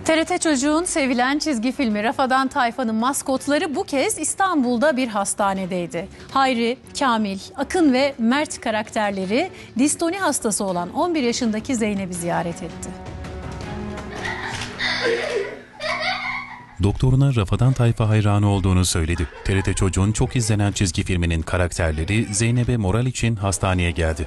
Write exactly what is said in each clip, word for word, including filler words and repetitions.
T R T Çocuğun sevilen çizgi filmi Rafadan Tayfa'nın maskotları bu kez İstanbul'da bir hastanedeydi. Hayri, Kamil, Akın ve Mert karakterleri distoni hastası olan on bir yaşındaki Zeynep'i ziyaret etti. Doktoruna Rafadan Tayfa hayranı olduğunu söyledi. T R T Çocuğun çok izlenen çizgi filminin karakterleri Zeynep'e moral için hastaneye geldi.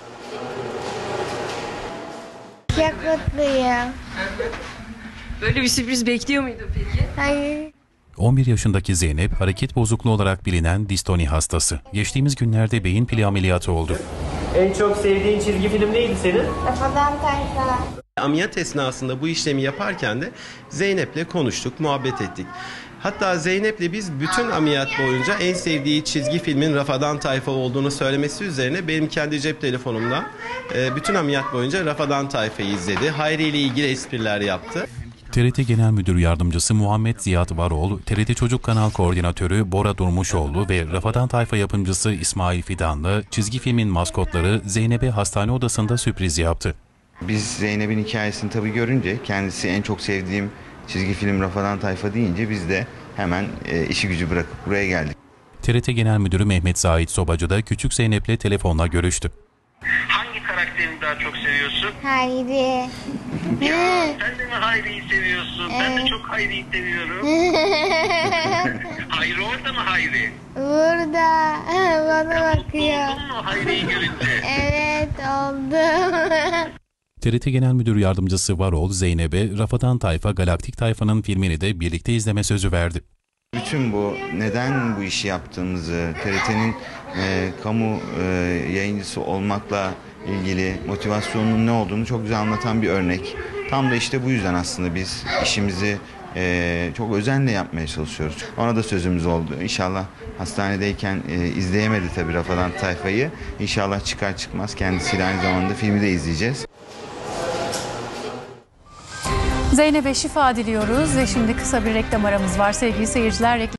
Çok mutluyum. Böyle bir sürpriz bekliyor muydun peki? Hayır. on bir yaşındaki Zeynep, hareket bozukluğu olarak bilinen distoni hastası. Geçtiğimiz günlerde beyin pili ameliyatı oldu. En çok sevdiğin çizgi film neydi senin? Rafadan Tayfa. Ameliyat esnasında bu işlemi yaparken de Zeynep'le konuştuk, muhabbet ettik. Hatta Zeynep'le biz bütün ameliyat boyunca en sevdiği çizgi filmin Rafadan Tayfa olduğunu söylemesi üzerine benim kendi cep telefonumdan bütün ameliyat boyunca Rafadan Tayfa'yı izledi. Hayri ile ilgili espriler yaptı. T R T Genel Müdür Yardımcısı Muhammed Ziyaet Varol, T R T Çocuk Kanal Koordinatörü Bora Durmuşoğlu ve Rafadan Tayfa yapımcısı İsmail Fidanlı çizgi filmin maskotları Zeynep'e hastane odasında sürpriz yaptı. Biz Zeynep'in hikayesini tabii görünce, kendisi en çok sevdiğim çizgi film Rafadan Tayfa deyince biz de hemen e, işi gücü bırakıp buraya geldik. T R T Genel Müdürü Mehmet Zahit Sobacı da küçük Zeynep'le telefonla görüştü. Hangi karakterini daha çok seviyorsun? Hayri. Ya sen de mi Hayri'yi seviyorsun? Evet. Ben de çok Hayri'yi seviyorum. Hayri orada mı Hayri? Burada. Bana Mutlu bakıyor. oldun mu Hayri'yi görünce? Evet, oldum. T R T Genel Müdür Yardımcısı Varol, Zeynep'e Rafadan Tayfa Galaktik Tayfa'nın filmini de birlikte izleme sözü verdi. Bütün bu neden bu işi yaptığımızı, T R T'nin e, kamu e, yayıncısı olmakla ilgili motivasyonunun ne olduğunu çok güzel anlatan bir örnek. Tam da işte bu yüzden aslında biz işimizi e, çok özenle yapmaya çalışıyoruz. Ona da sözümüz oldu. İnşallah hastanedeyken e, izleyemedi tabii Rafadan Tayfa'yı. İnşallah çıkar çıkmaz kendisiyle aynı zamanda filmi de izleyeceğiz. Zeynep'e şifa diliyoruz ve şimdi kısa bir reklam aramız var sevgili seyirciler.